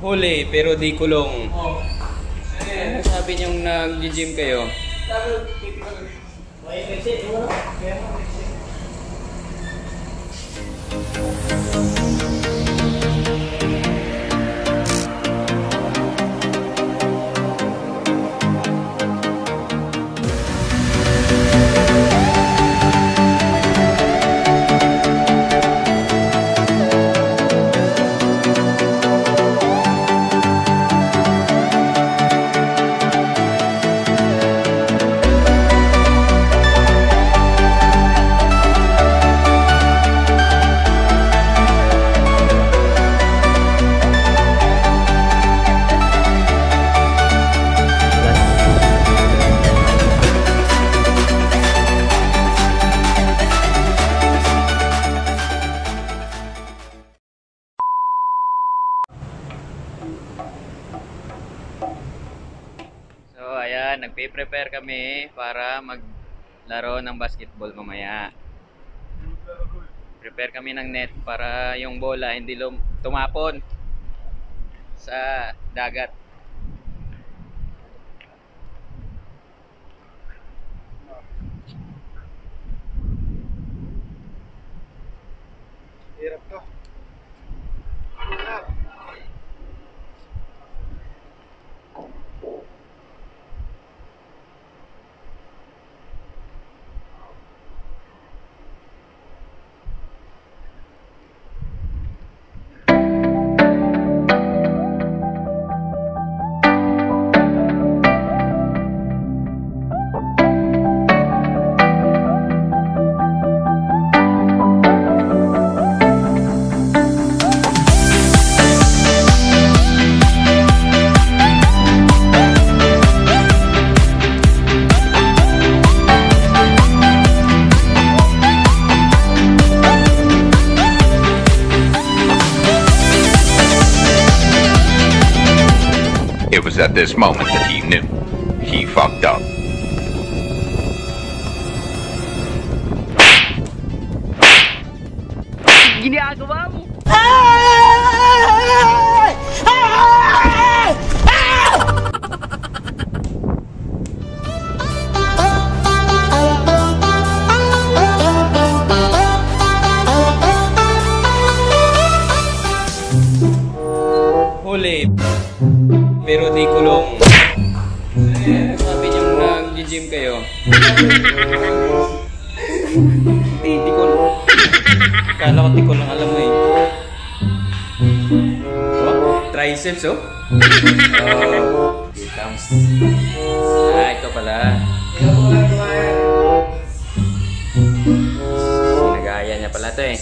Huli pero di kulong. Ano sabi niyong nag-gym kayo? So ayan, nagpe-prepare kami para maglaro ng basketball mamaya. Prepare kami ng net para yung bola hindi tumapon sa dagat. Hirap to. Hirap. It was at this moment that he knew. He fucked up. Ginagawa mo? Huli pero di kulong. Ano sabi niyong nag-gym kayo? Tikol. Kala ko tikol lang alam mo eh. Oh, triceps oh. Oh, here comes. Ito pala. Sinagaya niya pala to eh.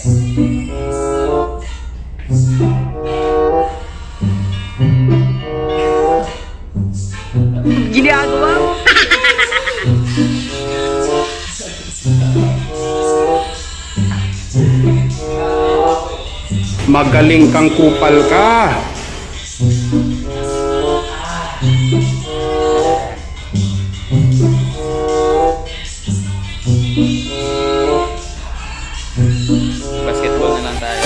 Ginagawa mo? Magaling kang kupal ka. Basketball na lang tayo.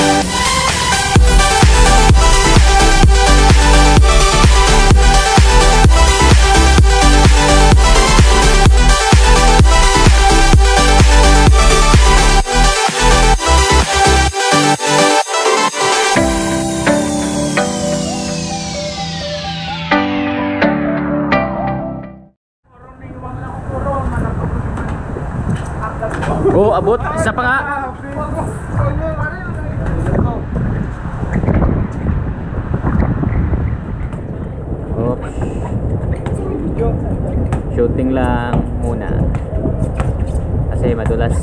Oh, abot. Isa pa nga. Oops. Shooting lang muna. Kasi madulas.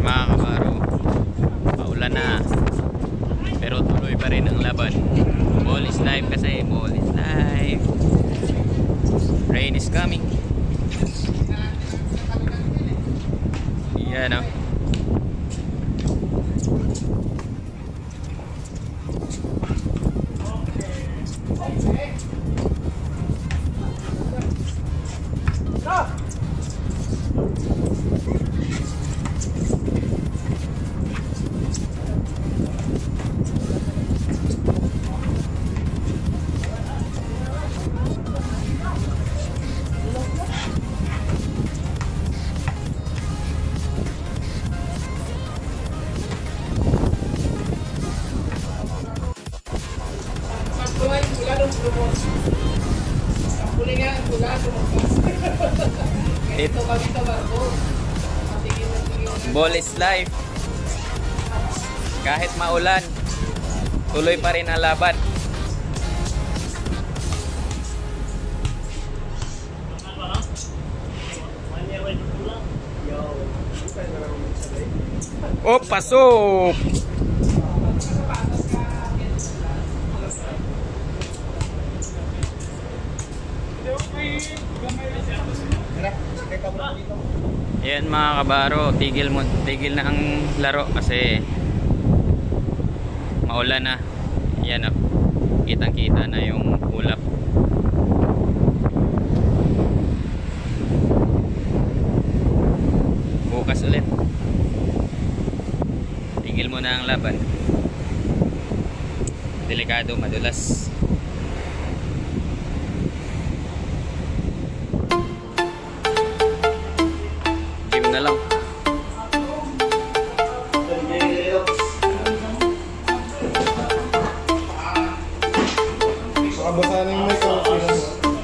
mga kabaro, paulan na pero tuloy pa rin ang laban. Ball is live kasi, ball is live. Rain is coming. Yan o. Ball is live. Kahit maulan, tuloy pa rin ang laban. Oh, pasok! Ayan mga kabaro, tigil na ang laro kasi maulan na. Ayan o, kitang kita na yung ulap. Bukas ulit, tigil mo na ang laban. Delikado, madulas. Na lang. Kabasahan yung may kawasin.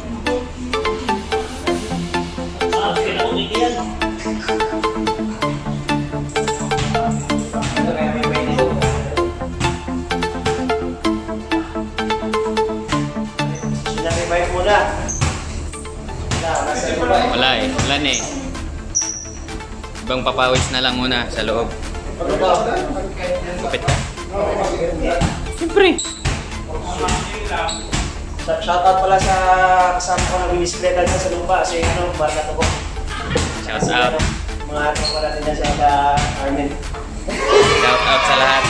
Sinabibay mo na. Wala eh, wala na eh. Ibang papawis na lang muna sa loob. Kapit ka. Siyempre. Shoutout pala sa kasama ko na bibisikleta dyan sa lupa. Kasi barkat ako. Shout out. Mga ano pala din sa Armin. Shout out sa lahat.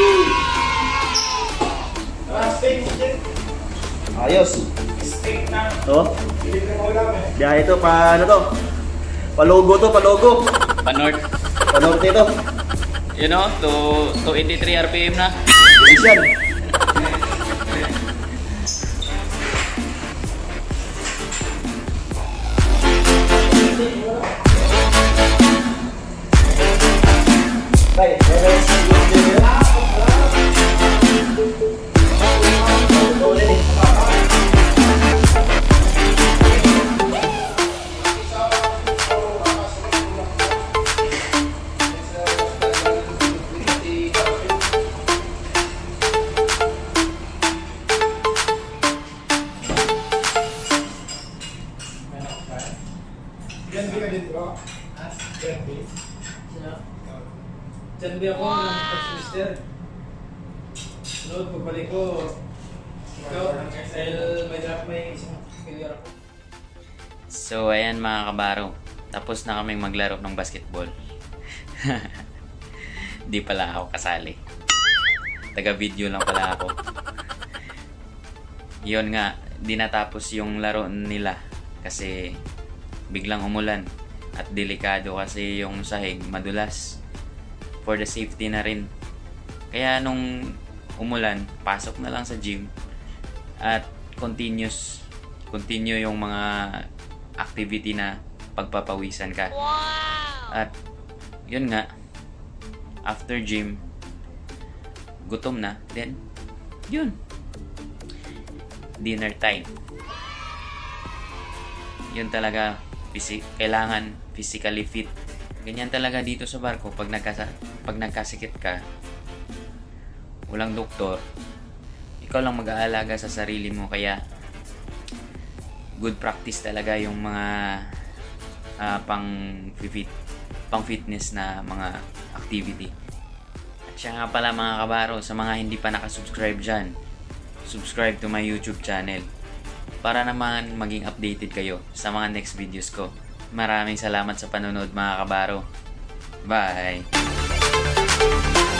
Ayos. To? Biyahe ito pa ano to? Palogo to, palogo. Pa-north. Panorte ito. You know, to 283 RPM na. Isyan. Bye. Diyan di ako ng first-mister. Nood, pagbalik ko, ikaw, dahil may drop may isang clear ako. So ayan mga kabaro, tapos na kaming maglaro ng basketball. Di pala ako kasali, taga video lang pala ako. Yun nga, di natapos yung laro nila kasi biglang umulan at delikado kasi yung sahig madulas. For the safety na rin, kaya nung umulan, pasok na lang sa gym at continue yung mga activity na pagpapawisan ka. At yun nga, after gym, gutom na, then yun, dinner time. Yun talaga, kailangan physically fit. Ganyan talaga dito sa barko. Pag nagkasikit ka, walang doktor, ikaw lang mag-aalaga sa sarili mo. Kaya good practice talaga yung mga pang fit pang fitness na mga activity. At siya nga pala mga kabaro, sa mga hindi pa nakasubscribe dyan, subscribe to my YouTube channel para naman maging updated kayo sa mga next videos ko. Maraming salamat sa panonood mga kabaro. Bye!